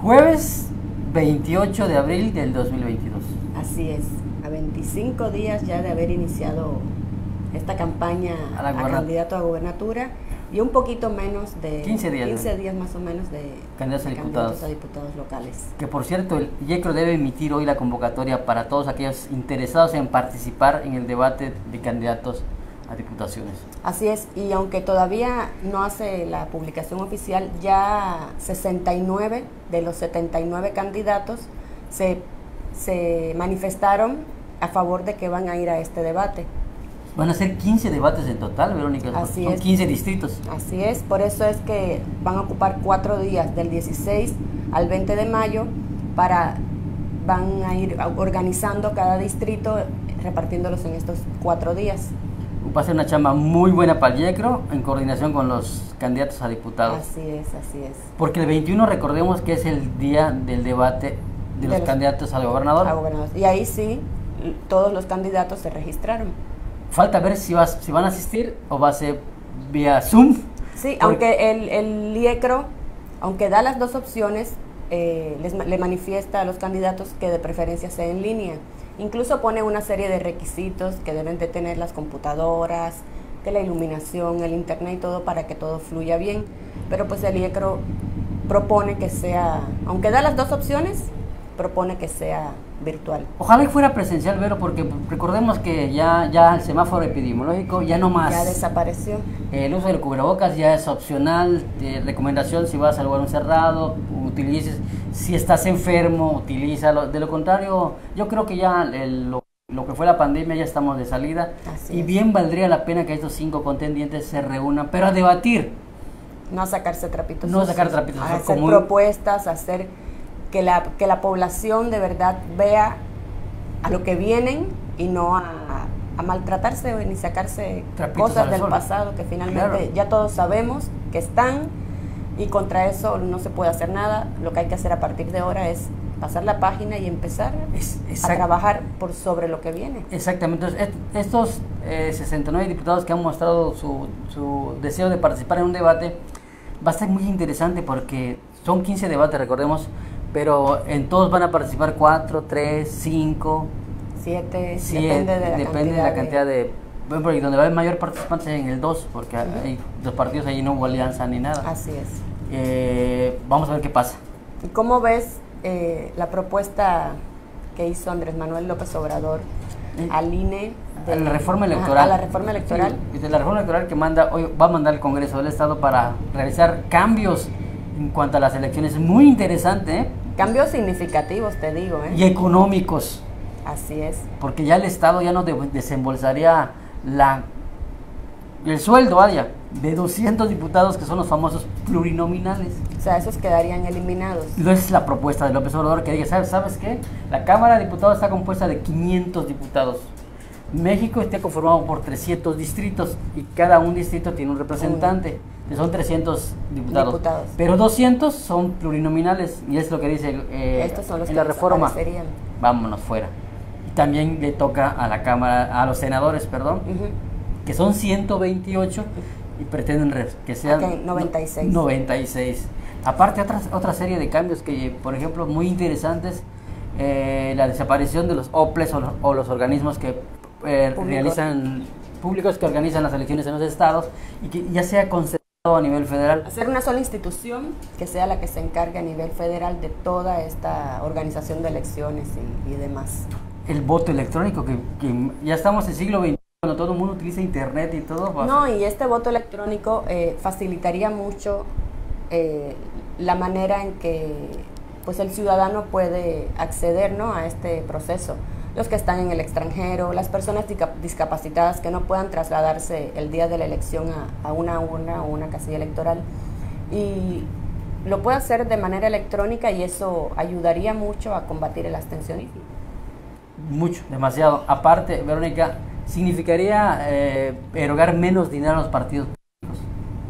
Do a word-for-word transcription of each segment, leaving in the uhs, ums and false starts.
Jueves veintiocho de abril del dos mil veintidós. Así es, a veinticinco días ya de haber iniciado esta campaña a, la a candidato a gobernatura y un poquito menos de quince días, quince días más o menos de candidatos, a, de diputados. candidatos a diputados locales. Que por cierto, el IECRO debe emitir hoy la convocatoria para todos aquellos interesados en participar en el debate de candidatos a diputaciones. Así es, y aunque todavía no hace la publicación oficial, ya sesenta y nueve de los setenta y nueve candidatos se, se manifestaron a favor de que van a ir a este debate. Van a ser quince debates en total, Verónica. Así Son es. quince distritos. Así es, por eso es que van a ocupar cuatro días, del dieciséis al veinte de mayo, para van a ir organizando cada distrito, repartiéndolos en estos cuatro días. Va a ser una chamba muy buena para el IECRO en coordinación con los candidatos a diputados. Así es, así es. Porque el veintiuno, recordemos que es el día del debate de, de los, los candidatos a gobernador. A gobernador. Y ahí sí, todos los candidatos se registraron. Falta ver si, vas, si van a asistir o va a ser vía Zoom. Sí, aunque el, el IECRO, aunque da las dos opciones, eh, les, le manifiesta a los candidatos que de preferencia sea en línea. Incluso pone una serie de requisitos que deben de tener las computadoras, que la iluminación, el internet y todo para que todo fluya bien. Pero pues el IECRO propone que sea, aunque da las dos opciones, propone que sea virtual. Ojalá que fuera presencial, Vero, porque recordemos que ya, ya el semáforo epidemiológico ya no más. Ya desapareció. El uso del cubrebocas ya es opcional, de recomendación si vas al lugar cerrado, utilices, si estás enfermo, utilízalo. De lo contrario, yo creo que ya el, lo, lo que fue la pandemia ya estamos de salida. Así y es. Bien valdría la pena que estos cinco contendientes se reúnan, pero a debatir. No a sacarse trapitos. No a sacar trapitos. A hacer como propuestas, a hacer que la, que la población de verdad vea a lo que vienen y no a, a maltratarse ni sacarse trapitos cosas del sol. pasado que finalmente Claro. Ya todos sabemos que están y contra eso no se puede hacer nada. Lo que hay que hacer a partir de ahora es pasar la página y empezar es, a trabajar por sobre lo que viene. Exactamente. Entonces, estos eh, sesenta y nueve diputados que han mostrado su, su deseo de participar en un debate va a ser muy interesante porque son quince debates, recordemos, pero en todos van a participar cuatro, tres, cinco, siete, siete, depende de la depende cantidad, de la cantidad de... de bueno, y donde va a haber mayor participantes en el dos, porque uh-huh. hay los partidos ahí no hubo alianza ni nada. Así es. Eh, vamos a ver qué pasa. ¿Y cómo ves eh, la propuesta que hizo Andrés Manuel López Obrador eh, al I N E? De, a la reforma electoral. A la reforma electoral. Sí, de la reforma electoral que manda hoy va a mandar el Congreso del Estado para realizar cambios en cuanto a las elecciones. Muy interesante, ¿eh? Cambios significativos, te digo, ¿eh? Y económicos. Así es. Porque ya el Estado ya no de, desembolsaría la, el sueldo, vaya, de doscientos diputados que son los famosos plurinominales. O sea, esos quedarían eliminados. No es la propuesta de López Obrador que diga, ¿sabes, ¿sabes qué? La Cámara de Diputados está compuesta de quinientos diputados. México está conformado por trescientos distritos y cada un distrito tiene un representante. Que son trescientos diputados, diputados, pero doscientos son plurinominales y es lo que dice eh, Estos son los en que la reforma. Vámonos fuera. Y también le toca a la Cámara, a los senadores, perdón, uh-huh. que son ciento veintiocho y pretenden que sean okay, noventa y seis. noventa y seis. Aparte, otra, otra serie de cambios que, por ejemplo, muy interesantes, eh, la desaparición de los O P L E S o los, o los organismos que eh, realizan, públicos que organizan las elecciones en los estados y que ya sea concentrado a nivel federal. Hacer una sola institución que sea la que se encargue a nivel federal de toda esta organización de elecciones y, y demás. El voto electrónico, que, que ya estamos en siglo veintiuno, cuando todo el mundo utiliza internet y todo. No, y este voto electrónico eh, facilitaría mucho eh, la manera en que pues el ciudadano puede acceder, ¿no?, a este proceso. Los que están en el extranjero, las personas discapacitadas que no puedan trasladarse el día de la elección a, a una urna o una casilla electoral. Y lo puede hacer de manera electrónica y eso ayudaría mucho a combatir el abstencionismo. Mucho, demasiado. Aparte, Verónica, significaría eh, erogar menos dinero a los partidos políticos.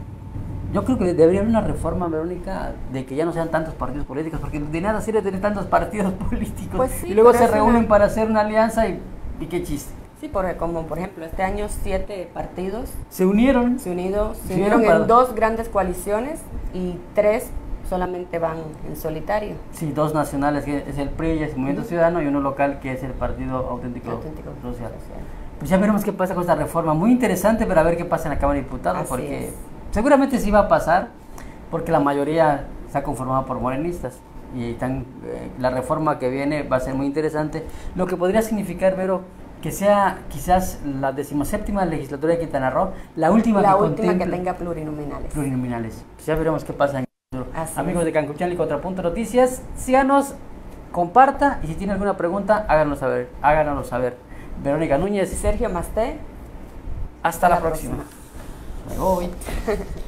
Yo creo que debería haber una reforma, Verónica, de que ya no sean tantos partidos políticos, porque de nada sirve tener tantos partidos políticos. Pues sí, y luego se reúnen una... para hacer una alianza y, y qué chiste. Sí, porque como por ejemplo este año siete partidos se unieron, se, unido, se, se unieron para... en dos grandes coaliciones y tres solamente van en solitario. Sí, dos nacionales, que es el P R I, es el Movimiento uh-huh. Ciudadano, y uno local, que es el Partido Auténtico, Auténtico Social. Social. Pues ya veremos qué pasa con esta reforma. Muy interesante, pero a ver qué pasa en la Cámara de Diputados, Así porque es. seguramente sí va a pasar, porque la mayoría está conformada por morenistas. Y tan, eh, la reforma que viene va a ser muy interesante, lo que podría significar, Vero, que sea quizás la decimoséptima legislatura de Quintana Roo, la última, la que, última que tenga plurinominales. Plurinominales. Pues ya veremos qué pasa en el futuro. Así Amigos es. de Cancuchán y Contrapunto Noticias, síganos, comparta, y si tiene alguna pregunta, háganos saber, háganoslo saber. Verónica Núñez, Sergio Masté. Hasta, Hasta la, la próxima. próxima. Me voy.